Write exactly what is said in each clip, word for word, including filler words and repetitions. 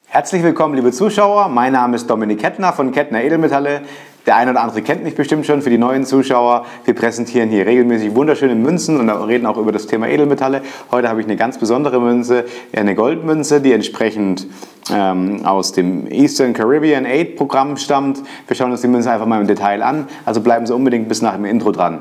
Herzlich willkommen, liebe Zuschauer. Mein Name ist Dominik Kettner von Kettner Edelmetalle. Der eine oder andere kennt mich bestimmt schon. Für die neuen Zuschauer, wir präsentieren hier regelmäßig wunderschöne Münzen und reden auch über das Thema Edelmetalle. Heute habe ich eine ganz besondere Münze, eine Goldmünze, die entsprechend ähm, aus dem Eastern Caribbean Aid Programm stammt. Wir schauen uns die Münze einfach mal im Detail an. Also bleiben Sie unbedingt bis nach dem Intro dran.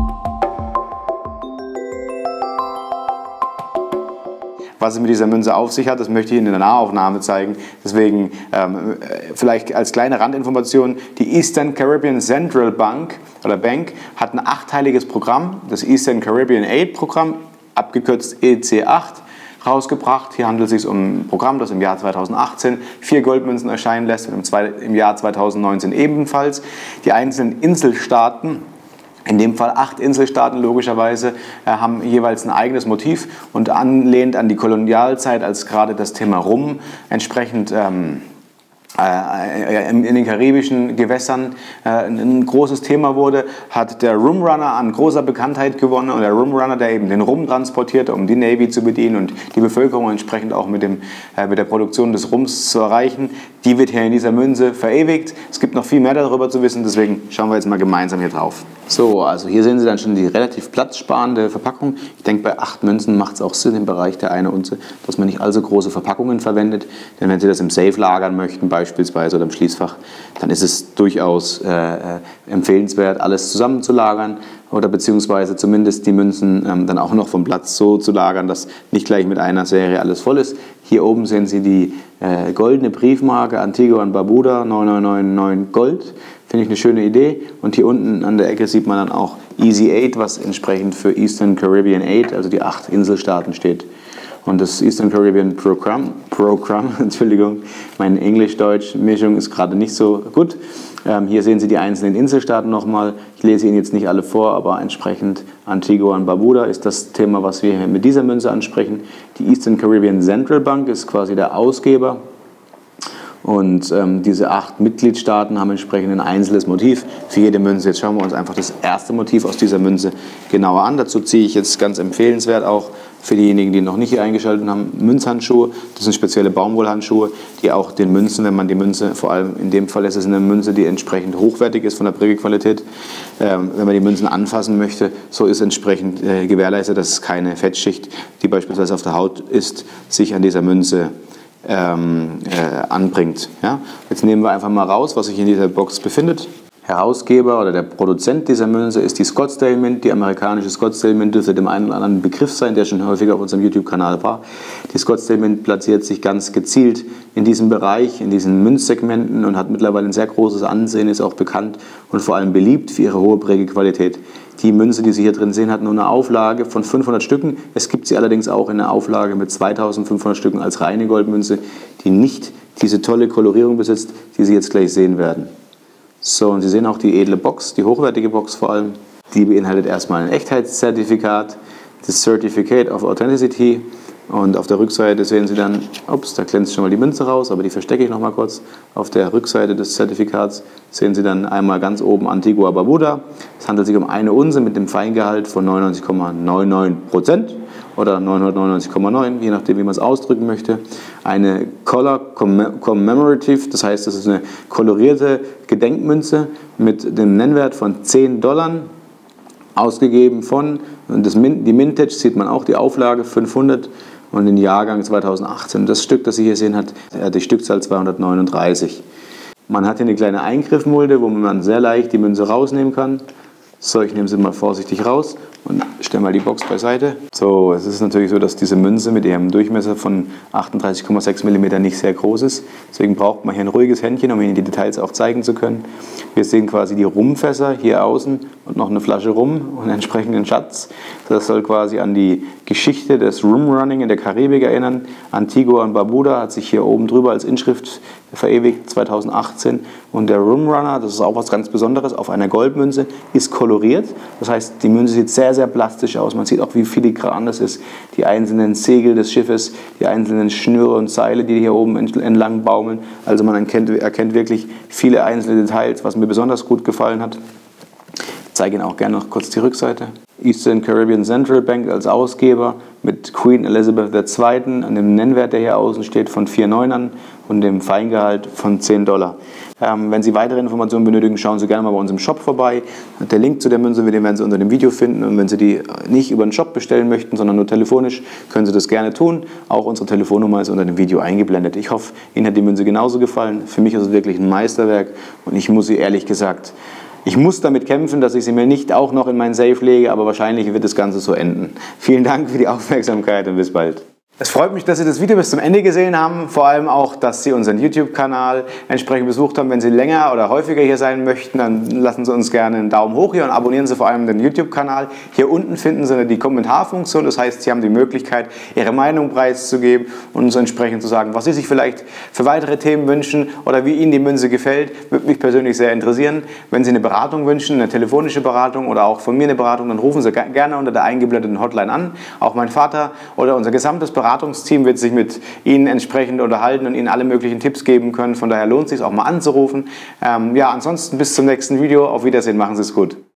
Was es mit dieser Münze auf sich hat, das möchte ich Ihnen in der Nahaufnahme zeigen. Deswegen ähm, vielleicht als kleine Randinformation, die Eastern Caribbean Central Bank oder Bank hat ein achteiliges Programm, das Eastern Caribbean Aid Programm, abgekürzt E C acht, rausgebracht. Hier handelt es sich um ein Programm, das im Jahr zweitausendachtzehn vier Goldmünzen erscheinen lässt und im Jahr zweitausendneunzehn ebenfalls. Die einzelnen Inselstaaten, in dem Fall acht Inselstaaten logischerweise, äh, haben jeweils ein eigenes Motiv und anlehnt an die Kolonialzeit, als gerade das Thema Rum entsprechend ähm, äh, in den karibischen Gewässern äh, ein großes Thema wurde, hat der Rumrunner an großer Bekanntheit gewonnen. Und der Rumrunner, der eben den Rum transportierte, um die Navy zu bedienen und die Bevölkerung entsprechend auch mit, dem, äh, mit der Produktion des Rums zu erreichen, die wird hier in dieser Münze verewigt. Es gibt noch viel mehr darüber zu wissen, deswegen schauen wir jetzt mal gemeinsam hier drauf. So, also hier sehen Sie dann schon die relativ platzsparende Verpackung. Ich denke, bei acht Münzen macht es auch Sinn im Bereich der eine Unze, dass man nicht allzu große Verpackungen verwendet. Denn wenn Sie das im Safe lagern möchten beispielsweise oder im Schließfach, dann ist es durchaus äh, empfehlenswert, alles zusammenzulagern oder beziehungsweise zumindest die Münzen ähm, dann auch noch vom Platz so zu lagern, dass nicht gleich mit einer Serie alles voll ist. Hier oben sehen Sie die äh, goldene Briefmarke Antigua und Barbuda neun neun neun neun Gold. Finde ich eine schöne Idee. Und hier unten an der Ecke sieht man dann auch Easy Aid, was entsprechend für Eastern Caribbean Aid, also die acht Inselstaaten steht. Und das Eastern Caribbean Program, Program Entschuldigung, meine Englisch-Deutsch-Mischung ist gerade nicht so gut. Ähm, hier sehen Sie die einzelnen Inselstaaten nochmal. Ich lese Ihnen jetzt nicht alle vor, aber entsprechend Antigua und Barbuda ist das Thema, was wir hier mit dieser Münze ansprechen. Die Eastern Caribbean Central Bank ist quasi der Ausgeber. Und ähm, diese acht Mitgliedstaaten haben entsprechend ein einzelnes Motiv für jede Münze. Jetzt schauen wir uns einfach das erste Motiv aus dieser Münze genauer an. Dazu ziehe ich jetzt ganz empfehlenswert auch für diejenigen, die noch nicht hier eingeschaltet haben, Münzhandschuhe. Das sind spezielle Baumwollhandschuhe, die auch den Münzen, wenn man die Münze, vor allem in dem Fall ist es eine Münze, die entsprechend hochwertig ist von der Prägequalität, ähm, wenn man die Münzen anfassen möchte, so ist entsprechend äh, gewährleistet, dass es keine Fettschicht, die beispielsweise auf der Haut ist, sich an dieser Münze Ähm, äh, anbringt. Ja? Jetzt nehmen wir einfach mal raus, was sich in dieser Box befindet. Herausgeber oder der Produzent dieser Münze ist die Scottsdale Mint. Die amerikanische Scottsdale Mint dürfte dem einen oder anderen Begriff sein, der schon häufiger auf unserem YouTube-Kanal war. Die Scottsdale Mint platziert sich ganz gezielt in diesem Bereich, in diesen Münzsegmenten und hat mittlerweile ein sehr großes Ansehen, ist auch bekannt und vor allem beliebt für ihre hohe Prägequalität. Die Münze, die Sie hier drin sehen, hat nur eine Auflage von fünfhundert Stücken. Es gibt sie allerdings auch in einer Auflage mit zweitausendfünfhundert Stücken als reine Goldmünze, die nicht diese tolle Kolorierung besitzt, die Sie jetzt gleich sehen werden. So, und Sie sehen auch die edle Box, die hochwertige Box vor allem. Die beinhaltet erstmal ein Echtheitszertifikat, das Certificate of Authenticity. Und auf der Rückseite sehen Sie dann, ups, da glänzt schon mal die Münze raus, aber die verstecke ich noch mal kurz. Auf der Rückseite des Zertifikats sehen Sie dann einmal ganz oben Antigua Barbuda. Es handelt sich um eine Unze mit dem Feingehalt von neunundneunzig Komma neunundneunzig Prozent oder neunhundertneunundneunzig Komma neun, je nachdem, wie man es ausdrücken möchte. Eine Color Commemorative, das heißt, das ist eine kolorierte Gedenkmünze mit dem Nennwert von zehn Dollar. Ausgegeben von, und das Min, die Mintage sieht man auch, die Auflage fünfhundert und den Jahrgang zweitausendachtzehn. Das Stück, das Sie hier sehen, hat die Stückzahl zweihundertneununddreißig. Man hat hier eine kleine Eingriffmulde, wo man sehr leicht die Münze rausnehmen kann. So, ich nehme sie mal vorsichtig raus und stelle mal die Box beiseite. So, es ist natürlich so, dass diese Münze mit ihrem Durchmesser von achtunddreißig Komma sechs Millimeter nicht sehr groß ist. Deswegen braucht man hier ein ruhiges Händchen, um Ihnen die Details auch zeigen zu können. Wir sehen quasi die Rumfässer hier außen und noch eine Flasche Rum und einen entsprechenden Schatz. Das soll quasi an die Geschichte des Rumrunning in der Karibik erinnern. Antigua und Barbuda hat sich hier oben drüber als Inschrift verewigt, zweitausendachtzehn. Und der Rumrunner, das ist auch was ganz Besonderes, auf einer Goldmünze, ist koloriert. Das heißt, die Münze sieht sehr, sehr plastisch aus. Man sieht auch, wie filigran das ist. Die einzelnen Segel des Schiffes, die einzelnen Schnüre und Seile, die hier oben entlang baumeln. Also man erkennt, erkennt wirklich viele einzelne Details, was mir besonders gut gefallen hat. zeige Ihnen auch gerne noch kurz die Rückseite. Eastern Caribbean Central Bank als Ausgeber mit Queen Elizabeth der Zweite an dem Nennwert, der hier außen steht, von vier Komma neun an und dem Feingehalt von zehn Dollar. Ähm, wenn Sie weitere Informationen benötigen, schauen Sie gerne mal bei uns im Shop vorbei. Der Link zu der Münze, den werden Sie unter dem Video finden. Und wenn Sie die nicht über den Shop bestellen möchten, sondern nur telefonisch, können Sie das gerne tun. Auch unsere Telefonnummer ist unter dem Video eingeblendet. Ich hoffe, Ihnen hat die Münze genauso gefallen. Für mich ist es wirklich ein Meisterwerk und ich muss Sie ehrlich gesagt, ich muss damit kämpfen, dass ich sie mir nicht auch noch in meinen Safe lege, aber wahrscheinlich wird das Ganze so enden. Vielen Dank für die Aufmerksamkeit und bis bald. Es freut mich, dass Sie das Video bis zum Ende gesehen haben, vor allem auch, dass Sie unseren YouTube-Kanal entsprechend besucht haben. Wenn Sie länger oder häufiger hier sein möchten, dann lassen Sie uns gerne einen Daumen hoch hier und abonnieren Sie vor allem den YouTube-Kanal. Hier unten finden Sie die Kommentarfunktion, das heißt, Sie haben die Möglichkeit, Ihre Meinung preiszugeben und uns entsprechend zu sagen, was Sie sich vielleicht für weitere Themen wünschen oder wie Ihnen die Münze gefällt. Würde mich persönlich sehr interessieren. Wenn Sie eine Beratung wünschen, eine telefonische Beratung oder auch von mir eine Beratung, dann rufen Sie gerne unter der eingeblendeten Hotline an. Auch mein Vater oder unser gesamtes Beratungsteam wird sich mit Ihnen entsprechend unterhalten und Ihnen alle möglichen Tipps geben können. Von daher lohnt es sich auch mal anzurufen. Ähm, ja, ansonsten bis zum nächsten Video. Auf Wiedersehen, machen Sie es gut.